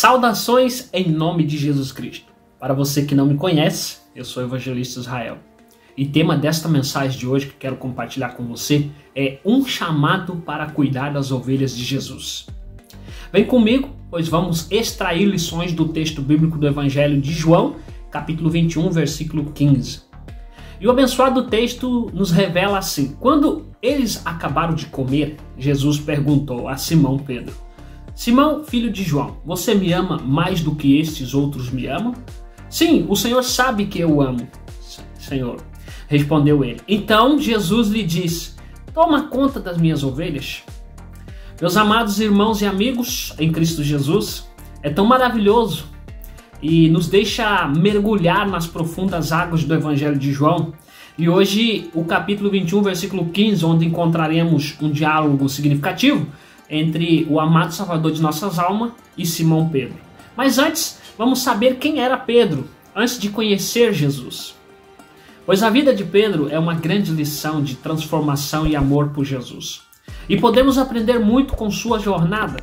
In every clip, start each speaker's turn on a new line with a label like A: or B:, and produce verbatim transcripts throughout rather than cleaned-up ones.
A: Saudações em nome de Jesus Cristo. Para você que não me conhece, eu sou o Evangelista Israel. E o tema desta mensagem de hoje que quero compartilhar com você é um chamado para cuidar das ovelhas de Jesus. Vem comigo, pois vamos extrair lições do texto bíblico do Evangelho de João, capítulo vinte e um, versículo quinze. E o abençoado texto nos revela assim: quando eles acabaram de comer, Jesus perguntou a Simão Pedro: Simão, filho de João, você me ama mais do que estes outros me amam? Sim, o Senhor sabe que eu amo, Senhor, respondeu ele. Então Jesus lhe disse: toma conta das minhas ovelhas. Meus amados irmãos e amigos em Cristo Jesus, é tão maravilhoso e nos deixa mergulhar nas profundas águas do Evangelho de João. E hoje o capítulo vinte e um, versículo quinze, onde encontraremos um diálogo significativo entre o amado Salvador de nossas almas e Simão Pedro. Mas antes, vamos saber quem era Pedro, antes de conhecer Jesus. Pois a vida de Pedro é uma grande lição de transformação e amor por Jesus. E podemos aprender muito com sua jornada.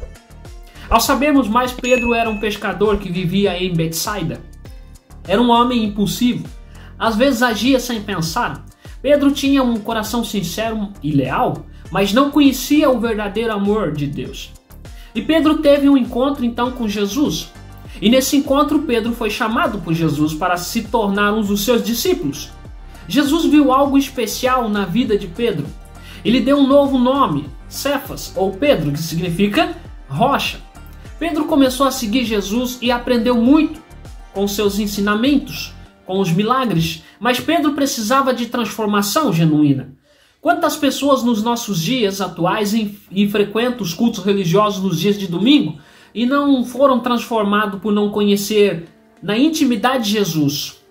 A: Ao sabermos mais, Pedro era um pescador que vivia em Betsaida. Era um homem impulsivo, às vezes agia sem pensar. Pedro tinha um coração sincero e leal, mas não conhecia o verdadeiro amor de Deus. E Pedro teve um encontro então com Jesus. E nesse encontro Pedro foi chamado por Jesus para se tornar um dos seus discípulos. Jesus viu algo especial na vida de Pedro. Ele deu um novo nome, Cefas, ou Pedro, que significa rocha. Pedro começou a seguir Jesus e aprendeu muito com seus ensinamentos, com os milagres, mas Pedro precisava de transformação genuína. Quantas pessoas nos nossos dias atuais e frequentam os cultos religiosos nos dias de domingo e não foram transformados por não conhecer na intimidade de Jesus?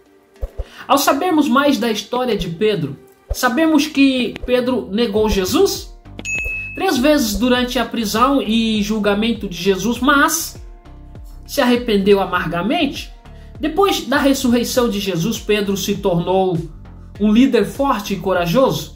A: Ao sabermos mais da história de Pedro, sabemos que Pedro negou Jesus três vezes durante a prisão e julgamento de Jesus, mas se arrependeu amargamente. Depois da ressurreição de Jesus, Pedro se tornou um líder forte e corajoso.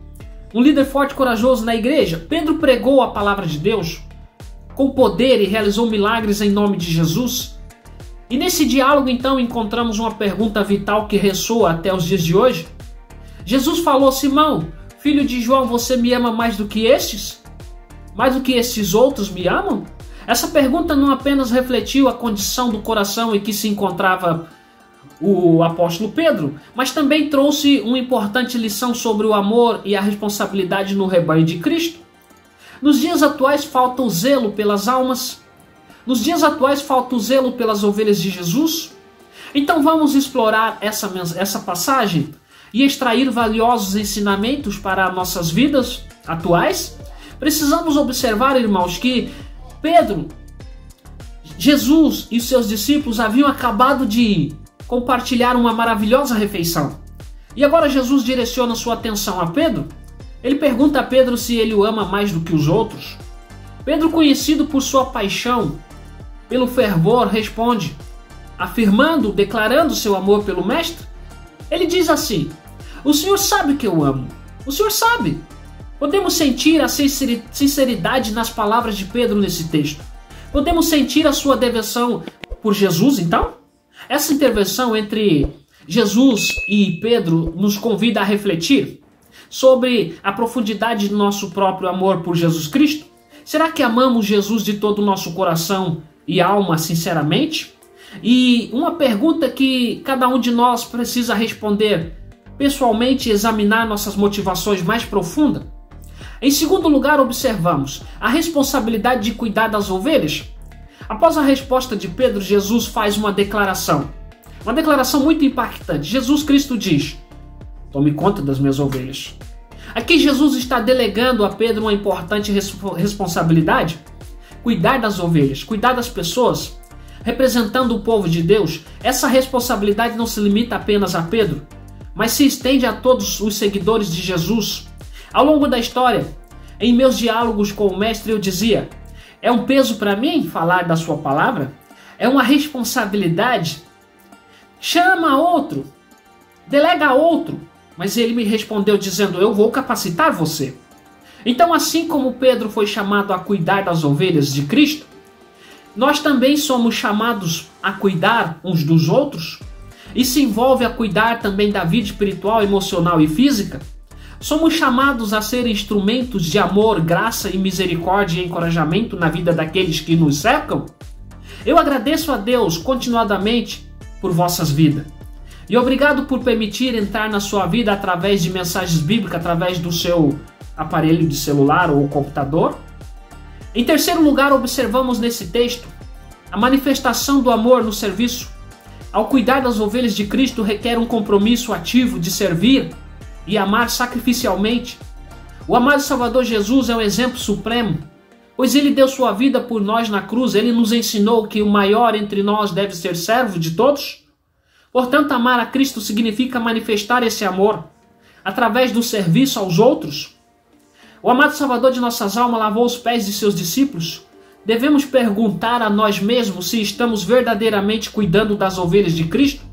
A: Um líder forte e corajoso na igreja. Pedro pregou a palavra de Deus com poder e realizou milagres em nome de Jesus. E nesse diálogo, então, encontramos uma pergunta vital que ressoa até os dias de hoje. Jesus falou: Simão, filho de João, você me ama mais do que estes? Mais do que estes outros me amam? Essa pergunta não apenas refletiu a condição do coração em que se encontrava o apóstolo Pedro, mas também trouxe uma importante lição sobre o amor e a responsabilidade no rebanho de Cristo. Nos dias atuais falta o zelo pelas almas. Nos dias atuais falta o zelo pelas ovelhas de Jesus. Então vamos explorar essa, essa passagem e extrair valiosos ensinamentos para nossas vidas atuais. Precisamos observar, irmãos, que Pedro, Jesus e seus discípulos haviam acabado de compartilhar uma maravilhosa refeição. E agora Jesus direciona sua atenção a Pedro. Ele pergunta a Pedro se ele o ama mais do que os outros. Pedro, conhecido por sua paixão, pelo fervor, responde, afirmando, declarando seu amor pelo Mestre. Ele diz assim: o Senhor sabe que eu amo. O Senhor sabe. Podemos sentir a sinceridade nas palavras de Pedro nesse texto. Podemos sentir a sua devoção por Jesus, então? Essa intervenção entre Jesus e Pedro nos convida a refletir sobre a profundidade do nosso próprio amor por Jesus Cristo. Será que amamos Jesus de todo o nosso coração e alma sinceramente? E uma pergunta que cada um de nós precisa responder pessoalmente e examinar nossas motivações mais profundas. Em segundo lugar, observamos a responsabilidade de cuidar das ovelhas. Após a resposta de Pedro, Jesus faz uma declaração. Uma declaração muito impactante. Jesus Cristo diz: tome conta das minhas ovelhas. Aqui Jesus está delegando a Pedro uma importante responsabilidade. Cuidar das ovelhas, cuidar das pessoas, representando o povo de Deus. Essa responsabilidade não se limita apenas a Pedro, mas se estende a todos os seguidores de Jesus. Ao longo da história, em meus diálogos com o Mestre, eu dizia: é um peso para mim falar da sua palavra? É uma responsabilidade? Chama outro, delega a outro. Mas ele me respondeu dizendo: eu vou capacitar você. Então, assim como Pedro foi chamado a cuidar das ovelhas de Cristo, nós também somos chamados a cuidar uns dos outros? Isso envolve a cuidar também da vida espiritual, emocional e física? Somos chamados a ser instrumentos de amor, graça e misericórdia e encorajamento na vida daqueles que nos cercam? Eu agradeço a Deus continuadamente por vossas vidas. E obrigado por permitir entrar na sua vida através de mensagens bíblicas, através do seu aparelho de celular ou computador. Em terceiro lugar, observamos nesse texto a manifestação do amor no serviço. Ao cuidar das ovelhas de Cristo requer um compromisso ativo de servir e amar sacrificialmente. O amado Salvador Jesus é o exemplo supremo, pois ele deu sua vida por nós na cruz. Ele nos ensinou que o maior entre nós deve ser servo de todos. Portanto, amar a Cristo significa manifestar esse amor através do serviço aos outros. O amado Salvador de nossas almas lavou os pés de seus discípulos. Devemos perguntar a nós mesmos se estamos verdadeiramente cuidando das ovelhas de Cristo.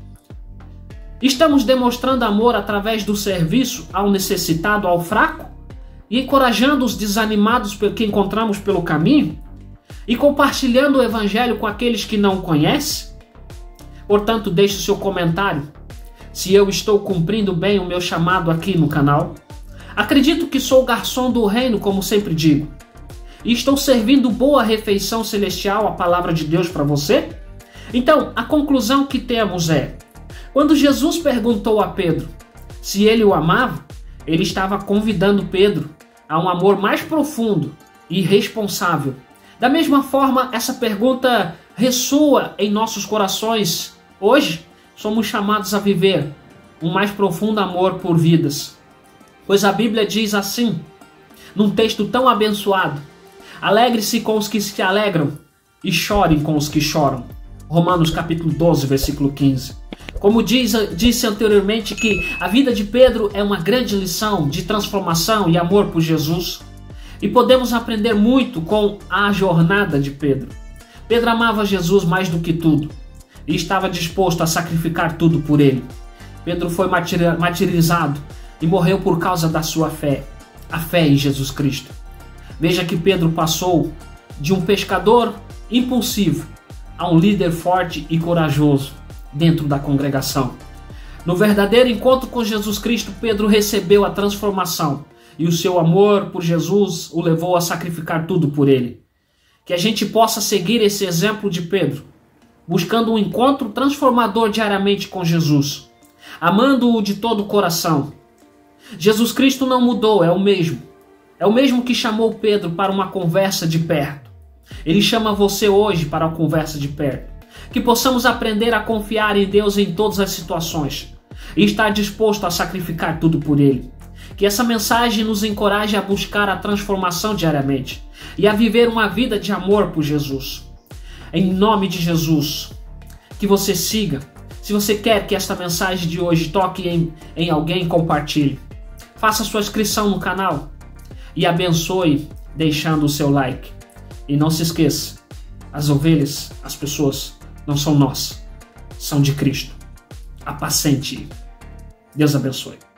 A: Estamos demonstrando amor através do serviço ao necessitado, ao fraco, e encorajando os desanimados que encontramos pelo caminho, e compartilhando o evangelho com aqueles que não conhecem? Portanto, deixe o seu comentário se eu estou cumprindo bem o meu chamado aqui no canal. Acredito que sou o garçom do reino, como sempre digo, e estou servindo boa refeição celestial, a palavra de Deus para você. Então, a conclusão que temos é: quando Jesus perguntou a Pedro se ele o amava, ele estava convidando Pedro a um amor mais profundo e responsável. Da mesma forma, essa pergunta ressoa em nossos corações. Hoje, somos chamados a viver um mais profundo amor por vidas. Pois a Bíblia diz assim, num texto tão abençoado: alegre-se com os que se alegram e chorem com os que choram. Romanos capítulo doze, versículo quinze. Como diz, disse anteriormente, que a vida de Pedro é uma grande lição de transformação e amor por Jesus. E podemos aprender muito com a jornada de Pedro. Pedro amava Jesus mais do que tudo e estava disposto a sacrificar tudo por ele. Pedro foi martirizado e morreu por causa da sua fé, a fé em Jesus Cristo. Veja que Pedro passou de um pescador impulsivo a um líder forte e corajoso dentro da congregação. No verdadeiro encontro com Jesus Cristo, Pedro recebeu a transformação e o seu amor por Jesus o levou a sacrificar tudo por ele. Que a gente possa seguir esse exemplo de Pedro, buscando um encontro transformador diariamente com Jesus, amando-o de todo o coração. Jesus Cristo não mudou, é o mesmo. É o mesmo que chamou Pedro para uma conversa de perto. Ele chama você hoje para uma conversa de perto. Que possamos aprender a confiar em Deus em todas as situações e estar disposto a sacrificar tudo por Ele. Que essa mensagem nos encoraje a buscar a transformação diariamente e a viver uma vida de amor por Jesus. Em nome de Jesus, que você siga. Se você quer que esta mensagem de hoje toque em, em alguém, compartilhe. Faça sua inscrição no canal e abençoe deixando o seu like. E não se esqueça, as ovelhas, as pessoas, não são nós, são de Cristo. Apacente. Deus abençoe.